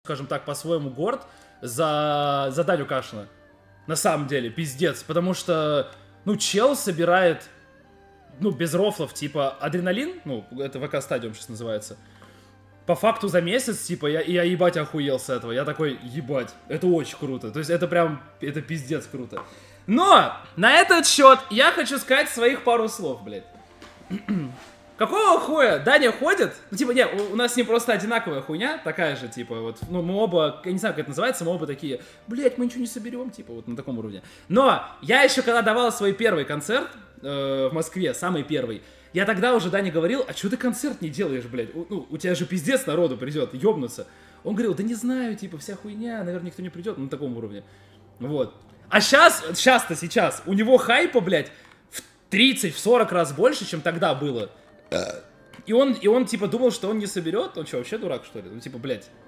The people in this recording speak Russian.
скажем так, по-своему горд за Даню Кашина. На самом деле, пиздец. Потому что, ну, чел собирает, ну, без рофлов, типа, адреналин, ну, это ВК Стадиум сейчас называется. По факту за месяц, типа, я ебать охуел с этого. Я такой, ебать, это очень круто. То есть это прям, это пиздец круто. Но на этот счет я хочу сказать своих пару слов, блядь. Какого хуя Даня ходит? Ну, типа, не, у нас с ним просто одинаковая хуйня, такая же, типа, вот, ну, мы оба, я не знаю, как это называется, мы оба такие, блядь, мы ничего не соберем, типа, вот на таком уровне. Но я еще, когда давал свой первый концерт в Москве, самый первый, я тогда уже Дане говорил, а что ты концерт не делаешь, блядь? У тебя же пиздец народу придет, ёбнуться. Он говорил, да не знаю, типа, вся хуйня, наверное, никто не придет на таком уровне. Вот. А сейчас, у него хайпа, блядь, в 30-40 раз больше, чем тогда было. И он, типа, думал, что он не соберет. Он что, вообще дурак, что ли? Ну, типа, блядь.